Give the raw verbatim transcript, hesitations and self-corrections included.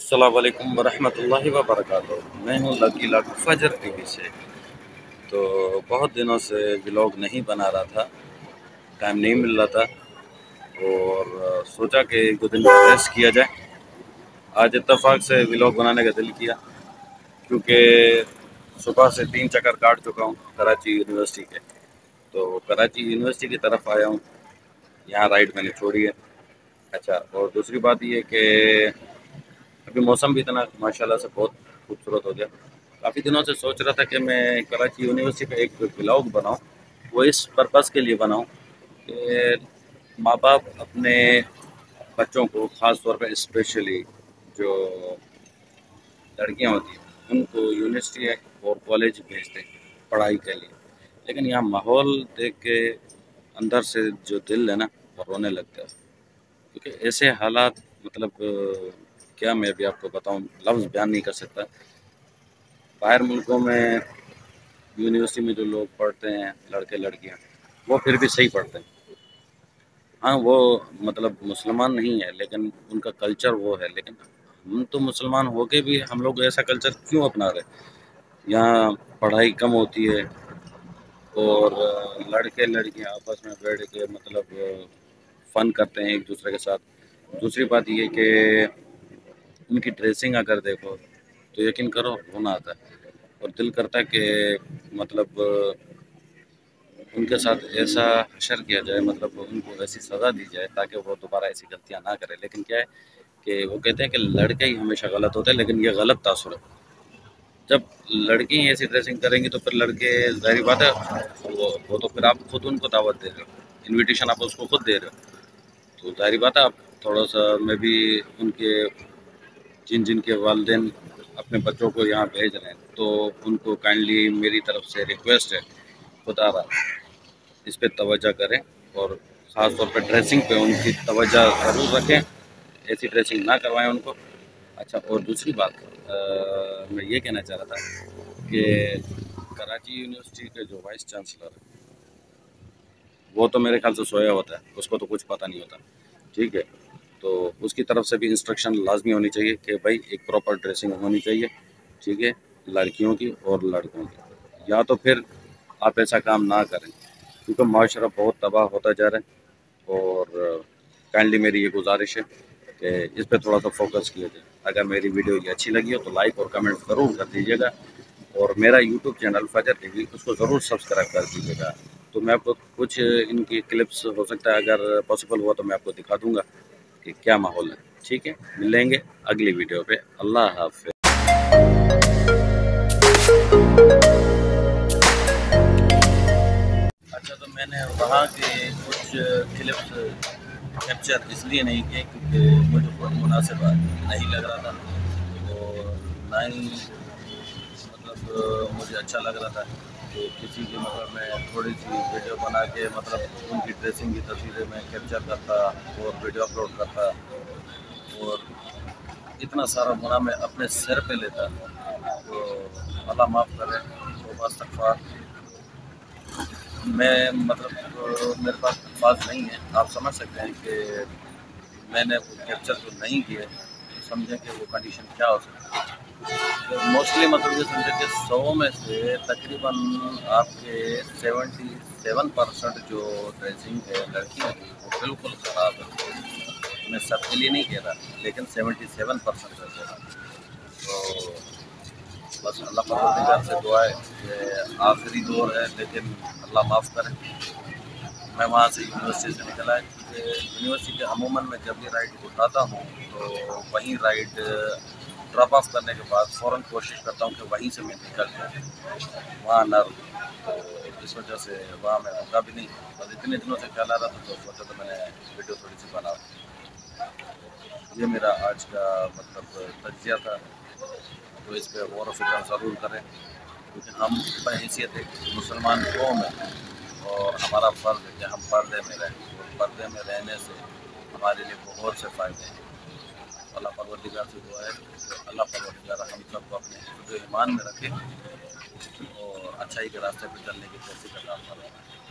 السلام علیکم ورحمۃ اللہ وبرکاتہ۔ میں ہوں لکی لاکھ فجر ٹی وی سے۔ تو بہت دنوں سے ولاگ نہیں بنا رہا تھا، ٹائم نہیں مل رہا تھا، اور سوچا کہ ایک دو دن کا ریسٹ کیا جائے۔ آج اتفاق سے ولاگ بنانے کا دل کیا، کیونکہ صبح سے تین چکر کاٹ چکا ہوں کراچی یونیورسٹی کے۔ تو کراچی یونیورسٹی کی طرف آیا ہوں، یہاں رائڈ میں نے چھوڑی ہے۔ اچھا، اور دوسری بات یہ کہ ابھی موسم بھی اتنا ماشاءاللہ سے بہت خوبصورت ہو گیا۔ کافی دنوں سے سوچ رہا تھا کہ میں کراچی یونیورسٹی پہ ایک ولاگ بناؤں، وہ اس پرپس کے لیے بناؤں کہ ماں باپ اپنے بچوں کو، خاص طور پہ اسپیشلی جو لڑکیاں ہوتی ہیں، ان کو یونیورسٹی اور کالج بھیجتے ہیں پڑھائی کے لیے، لیکن یہاں ماحول دیکھ کے اندر سے جو دل ہے نا وہ رونے لگتا ہے، کیونکہ ایسے حالات مطلب کیا میں بھی آپ کو بتاؤں، لفظ بیان نہیں کر سکتا۔ باہر ملکوں میں یونیورسٹی میں جو لوگ پڑھتے ہیں، لڑکے لڑکیاں، وہ پھر بھی صحیح پڑھتے ہیں۔ ہاں، وہ مطلب مسلمان نہیں ہے، لیکن ان کا کلچر وہ ہے۔ لیکن ہم تو مسلمان ہو کے بھی ہم لوگ ایسا کلچر کیوں اپنا رہے؟ یہاں پڑھائی کم ہوتی ہے، اور لڑکے لڑکیاں آپس میں بیٹھ کے مطلب فن کرتے ہیں ایک دوسرے کے ساتھ۔ دوسری بات یہ کہ ان کی ڈریسنگ اگر دیکھو تو یقین کرو رونا آتا ہے، اور دل کرتا ہے کہ مطلب ان کے ساتھ ایسا حشر کیا جائے، مطلب ان کو ایسی سزا دی جائے تاکہ وہ دوبارہ ایسی غلطیاں نہ کرے۔ لیکن کیا ہے کہ وہ کہتے ہیں کہ لڑکے ہی ہمیشہ غلط ہوتے ہیں، لیکن یہ غلط تاثر ہے۔ جب لڑکی ایسی ڈریسنگ کریں گی تو پھر لڑکے، ظاہری بات ہے، وہ وہ تو پھر آپ خود ان کو دعوت دے رہے ہو، انویٹیشن آپ اس کو خود دے رہے ہو، تو ظاہری بات ہے آپ تھوڑا سا، میں بھی ان کے جن جن کے والدین اپنے بچوں کو یہاں بھیج رہے ہیں تو ان کو کائنڈلی میری طرف سے ریکویسٹ ہے، خدا رہا اس پہ توجہ کریں، اور خاص طور پہ ڈریسنگ پہ ان کی توجہ ضرور رکھیں، ایسی ڈریسنگ نہ کروائیں ان کو۔ اچھا، اور دوسری بات میں یہ کہنا چاہ رہا تھا کہ کراچی یونیورسٹی کے جو وائس چانسلر ہے وہ تو میرے خیال سے سویا ہوتا ہے، اس کو تو کچھ پتہ نہیں ہوتا، ٹھیک ہے؟ تو اس کی طرف سے بھی انسٹرکشن لازمی ہونی چاہیے کہ بھائی ایک پراپر ڈریسنگ ہونی چاہیے، ٹھیک ہے، لڑکیوں کی اور لڑکوں کی، یا تو پھر آپ ایسا کام نہ کریں، کیونکہ معاشرہ بہت تباہ ہوتا جا رہا ہے۔ اور کائنڈلی میری یہ گزارش ہے کہ اس پہ تھوڑا سا فوکس کیا جائے۔ اگر میری ویڈیو یہ اچھی لگی ہو تو لائک اور کمنٹ ضرور کر دیجیے گا، اور میرا YouTube channel Fajr T V اس کو ضرور سبسکرائب کر دیجیے گا۔ تو میں آپ کو کچھ ان کی کلپس، ہو سکتا ہے اگر پاسبل ہوا تو میں آپ کو دکھا دوں گا کہ کیا ماحول ہے، ٹھیک ہے؟ ملیں گے اگلی ویڈیو پہ، اللہ حافظ۔ اچھا، تو میں نے وہاں کے کچھ کلپس کیپچر اس لیے نہیں کیے کیونکہ مجھے کوئی مناسب نہیں لگ رہا تھا، اور نہ ہی مطلب مجھے اچھا لگ رہا تھا کہ کسی کی مطلب میں تھوڑی سی ویڈیو بنا کے مطلب ان کی ڈریسنگ کی تصویریں میں کیپچر کرتا اور ویڈیو اپلوڈ کرتا، اور اتنا سارا گناہ میں اپنے سر پہ لیتا۔ تو اللہ معاف کرے، توبہ استغفار۔ میں مطلب میرے پاس بات نہیں ہے، آپ سمجھ سکتے ہیں کہ میں نے وہ کیپچر جو نہیں کیے، سمجھیں کہ وہ کنڈیشن کیا ہو سکتی ہے۔ موسٹلی مطلب یہ سمجھے کہ سو میں سے تقریباً آپ کے سیونٹی سیون پرسنٹ جو ڈریسنگ ہے لڑکیوں کی وہ بالکل خراب ہے۔ میں سب کے لیے نہیں کہہ رہا، لیکن سیونٹی سیون پرسنٹ کہہ رہا۔ تو بس اللہ پروردگار سے دعا ہے کہ آخری دور ہے، لیکن اللہ معاف کرے۔ میں وہاں سے یونیورسٹی سے نکل آیا، کیونکہ یونیورسٹی کے عموماً میں جب بھی رائڈ اٹھاتا ہوں تو وہیں رائڈ ڈراپ آف کرنے کے بعد فوراً کوشش کرتا ہوں کہ وہیں سے میں نکل جاؤں، وہاں نہ رکوں۔ تو اس وجہ سے وہاں میں رکا بھی نہیں، بس اتنے دنوں سے خیال آ رہا تھا تو سوچا تو میں نے ویڈیو تھوڑی سی بنا۔ یہ میرا آج کا مطلب تجزیہ تھا، تو اس پہ غور و فکر ضرور کریں، کیونکہ ہم بحیثیت ایک مسلمان قوم ہیں، اور ہمارا فرض ہے کہ ہم پردے میں رہیں، اور پردے میں رہنے سے ہمارے لیے بہت سے فائدے ہیں۔ اللہ پروردگار سے دعا ہے کہ اللہ پروردگار ہم سب کو اپنے حفظ و ایمان میں رکھے اور اچھائی کے راستے پہ چلنے کی توفیق عطا فرمائے۔